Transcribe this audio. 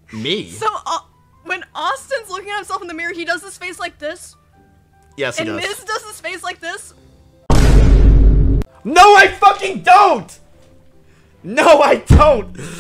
Me? So, when Austin's looking at himself in the mirror, he does this face like this. Yes, he does. And Miz does this face like this. No, I fucking don't! No, I don't!